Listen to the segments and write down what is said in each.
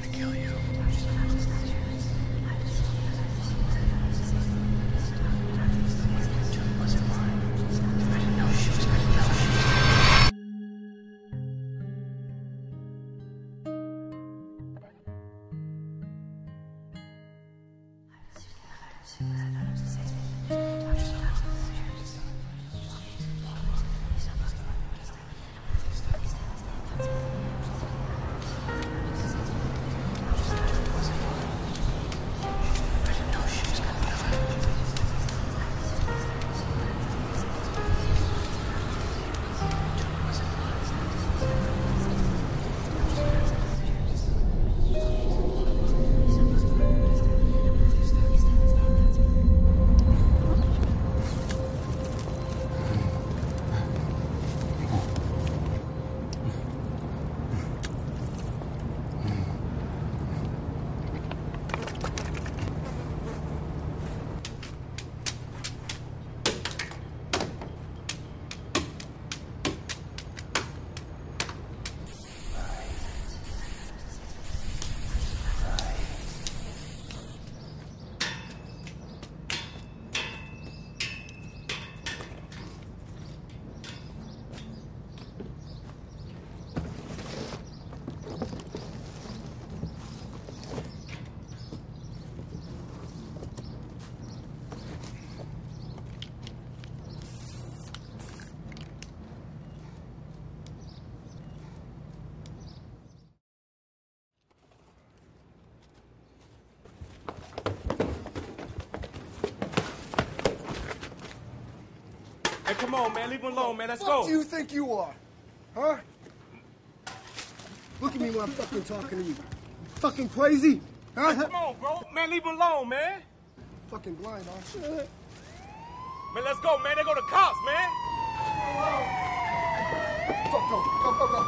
to kill you. Julie wasn't mine. I didn't know she was gonna know she was Hey, come on, man. Leave him alone, man. Let's go. What do you think you are? Huh? Look at me when I'm fucking talking to you. Fucking crazy? Huh? Hey, come on, bro. Man, leave him alone, man. Fucking blind, aren't you? Man, let's go, man. They go to cops, man. Fuck, go.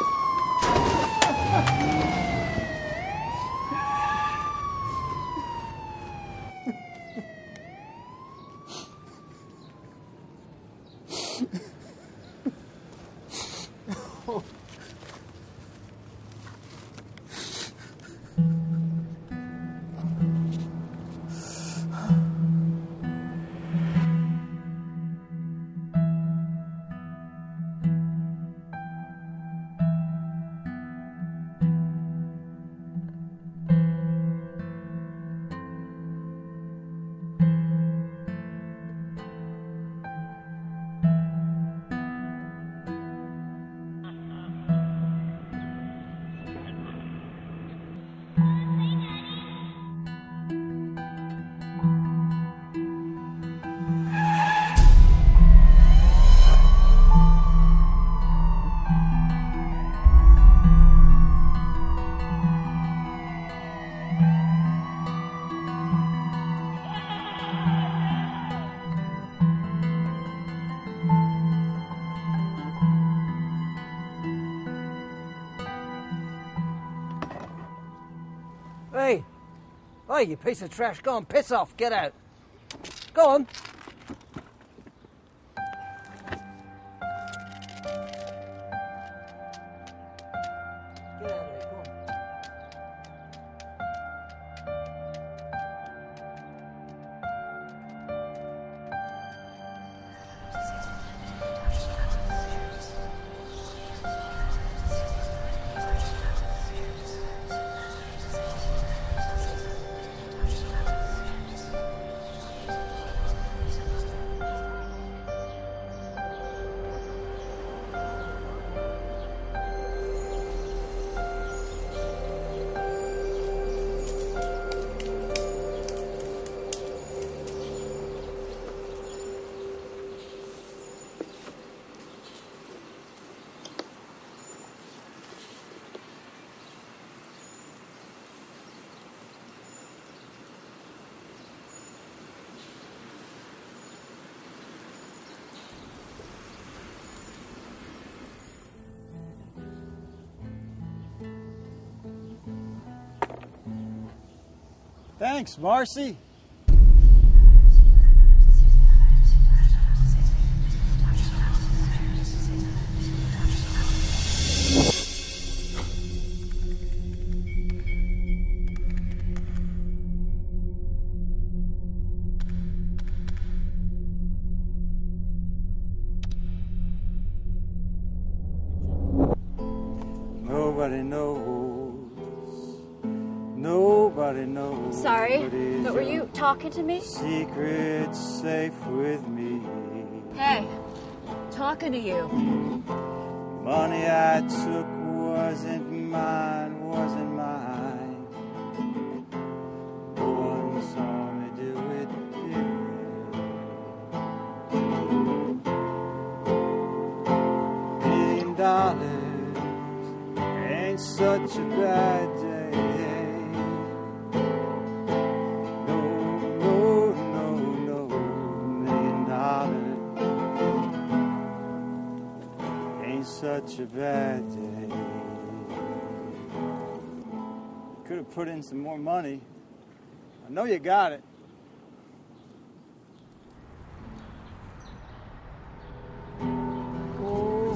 Hey! Hey, you piece of trash. Go on, piss off. Get out. Go on. Get out of here, go on. Thanks, Marcy. Nobody knows. Nobody knows. Sorry, but were you talking to me? Secret's safe with me. Hey, talking to you. Money I took wasn't mine, wasn't mine. No one saw me do it. $1 million ain't such a bad day. Such a bad day. Could have put in some more money. I know you got it. Oh,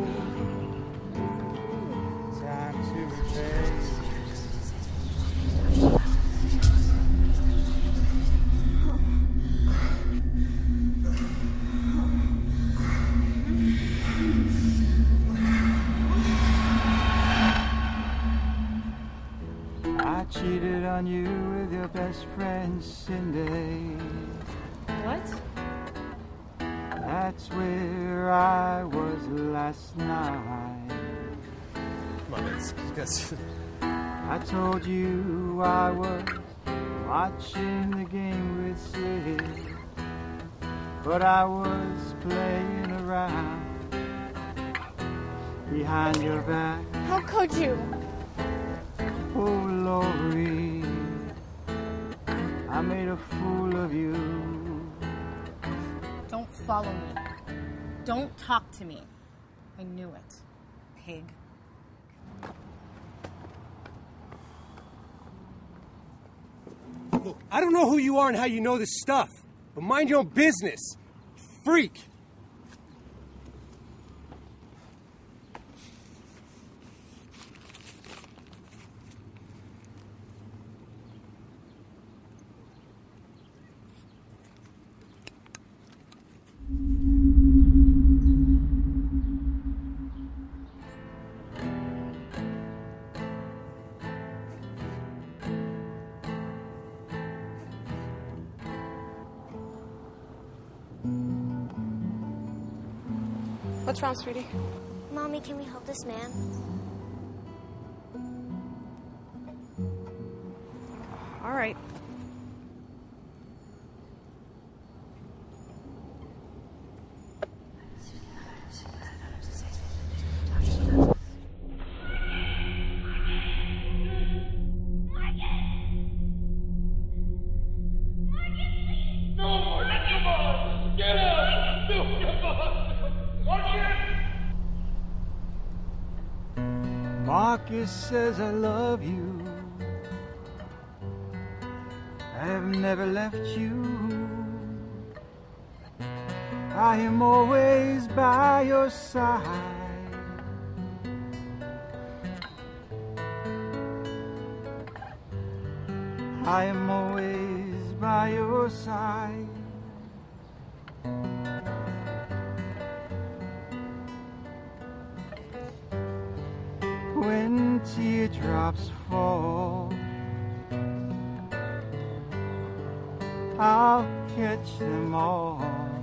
time to repay. I cheated on you with your best friend, Cindy. What? That's where I was last night. Come on, man. You guys. I told you I was watching the game with Sid, but I was playing around behind your back. How could you? Oh, Lori, I made a fool of you. Don't follow me. Don't talk to me. I knew it. Pig. Look, I don't know who you are and how you know this stuff, but mind your own business. Freak. What's wrong, sweetie? Mommy, can we help this man? All right. Marcus says I love you. I have never left you. I am always by your side. I am always by your side. When teardrops fall, I'll catch them all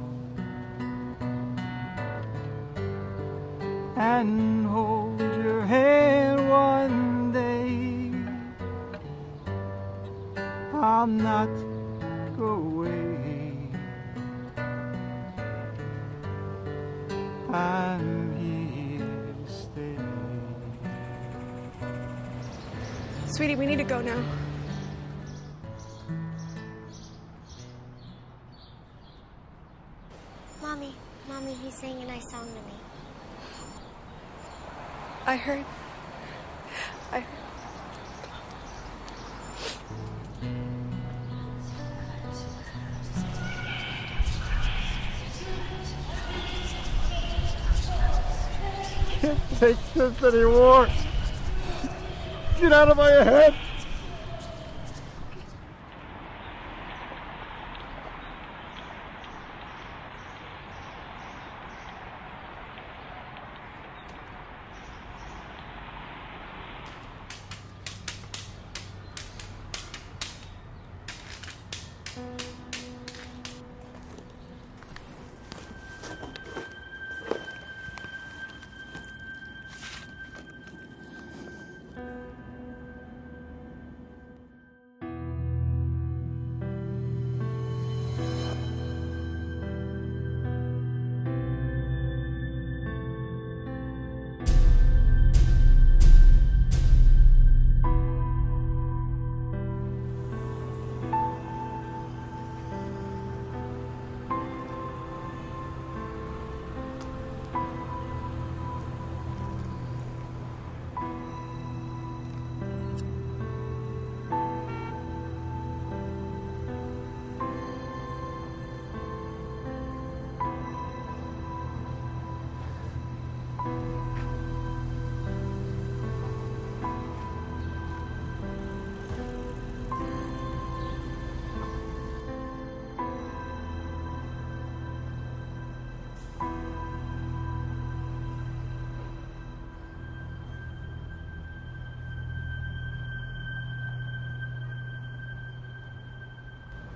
and hold your hand one day. I'll not go away. I'm here to stay. Sweetie, we need to go now. Mommy, he sang a nice song to me. I heard. Can't take this anymore. Get out of my head.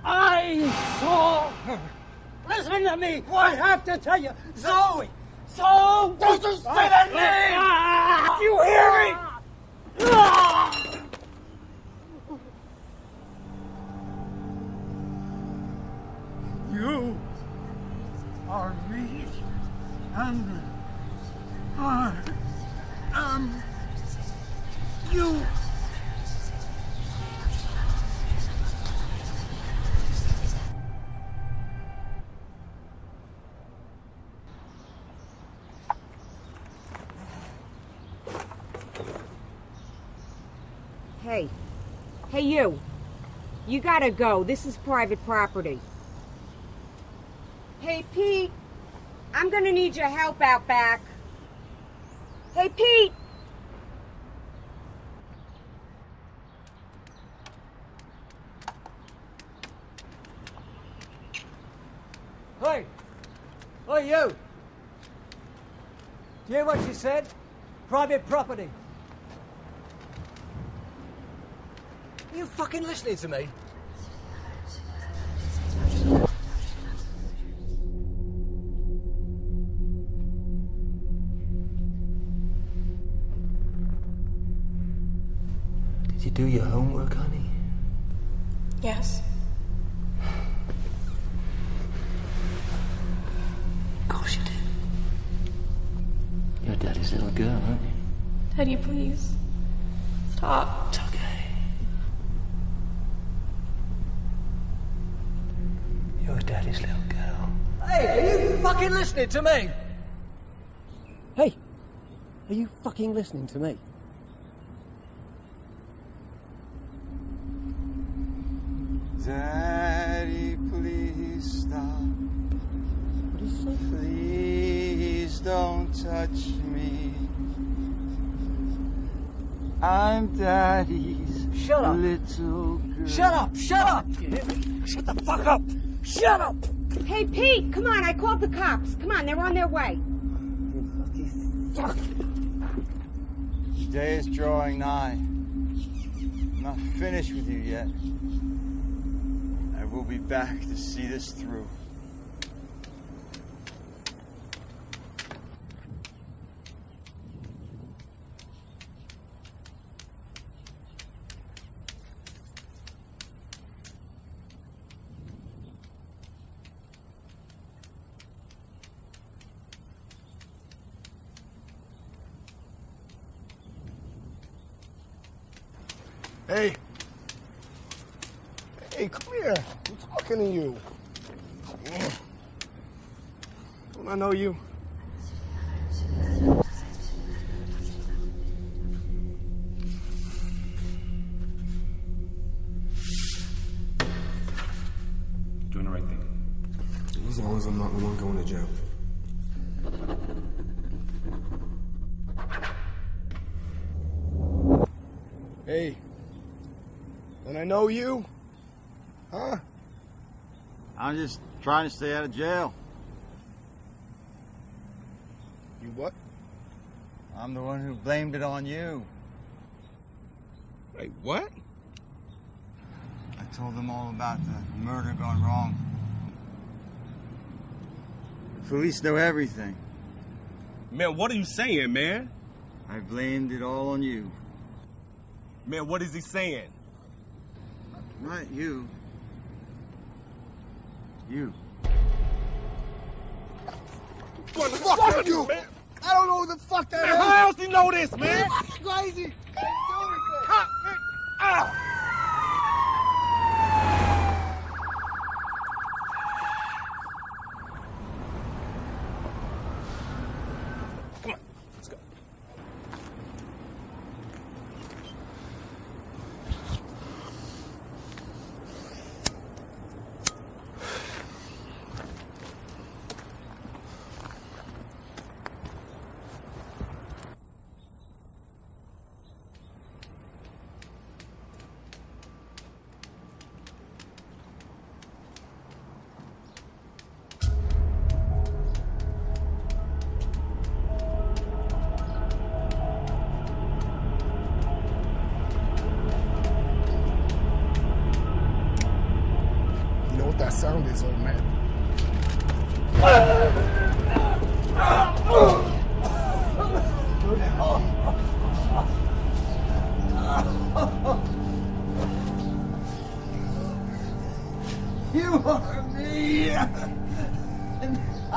I saw her. Listen to me. I have to tell you. Zoe. So don't you say that name. You hear me? You are me, and I am you. Hey. Hey, you. You gotta go. This is private property. Hey, Pete. I'm gonna need your help out back. Hey, Pete! Hey! Hey, you! Do you hear what she said? Private property. Are you fucking listening to me? Did you do your homework, honey? Yes. Of course you did. You're Daddy's little girl, aren't you? Daddy, please. Stop. It's okay. You're Daddy's little girl. Hey, are you fucking listening to me? Hey, are you fucking listening to me? Daddy, please stop. What is it? Please don't touch me. I'm Daddy's little girl. Shut up! Shut up! You hear me? Shut the fuck up! Shut up! Hey, Pete, come on. I called the cops. Come on, they're on their way. Fuck. Day is drawing nigh. I'm not finished with you yet. I will be back to see this through. Hey. Hey, come here. I'm talking to you. Don't I know you? Doing the right thing. As long as I'm not the one going to jail. Hey. Don't I know you? Huh? I'm just trying to stay out of jail. You what? I'm the one who blamed it on you. Wait, what? I told them all about the murder gone wrong. The police know everything. Man, what are you saying, man? I blamed it all on you. Man, what is he saying? Not you. You. What the fuck are you? Man? I don't know who the fuck that is. How else do you know this, man? You're crazy. Come on, let's go.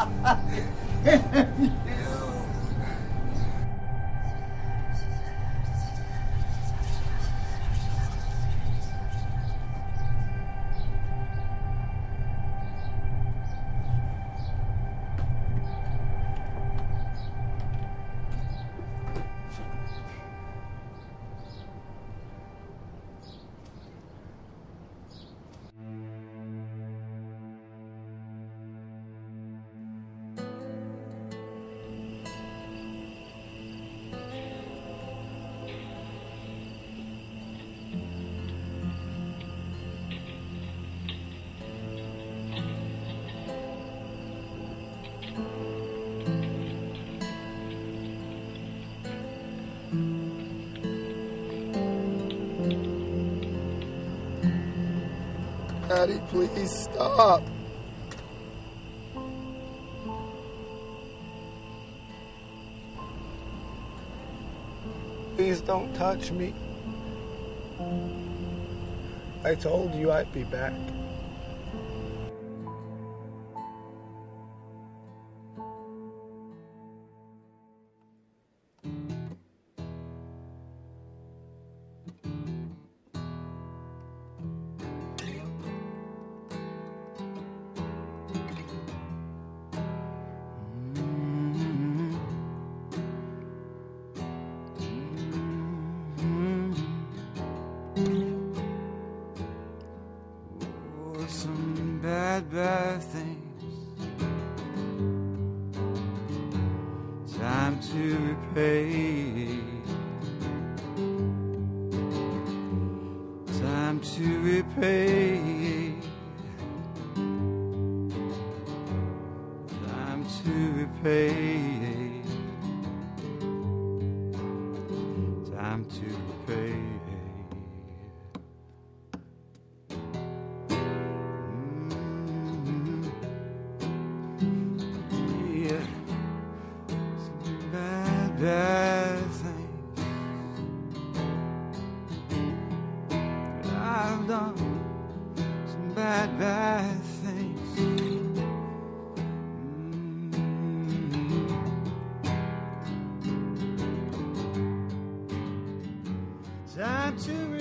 Daddy, please stop. Please don't touch me. I told you I'd be back. Some bad things. Time to repay. Time to repay. Time to repay. Time to repay. Bad things that I've done, some bad things. Time to